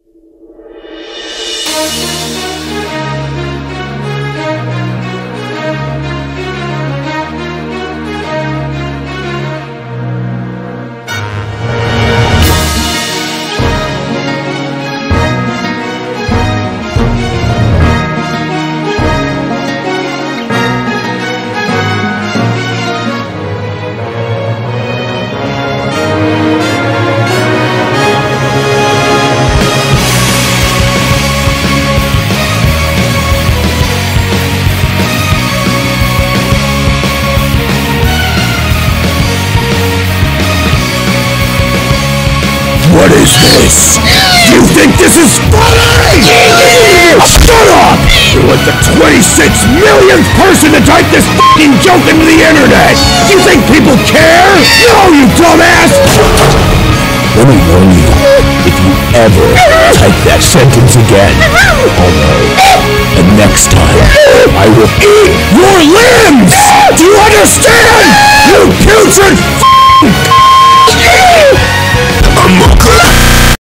What is this? You think this is funny? Shut up! You're like the 26 millionth person to type this f***ing joke into the internet! You think people care? No, you dumbass! Let me warn you, if you ever type that sentence again, I'll know. And next time, I will eat your limbs! Do you understand? You putrid